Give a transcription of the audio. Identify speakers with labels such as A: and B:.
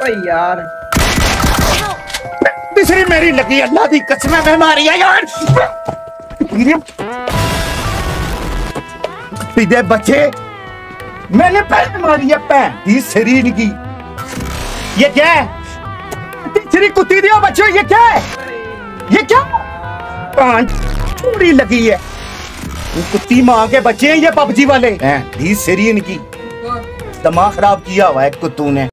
A: यार
B: तीसरी मेरी लगी, अल्लाह दी कसम मैं मारी है यार। दे बच्चे मैंने पहले मारी है पैन शरीर की। ये क्या है? तीसरी कुत्ती दियो बच्चों, ये क्या है? ये क्या पांच पूरी लगी है? कुत्ती माँ के बच्चे हैं ये पबजी वाले हैं। शरीर की दिमाग खराब किया हुआ है कुत्तू ने।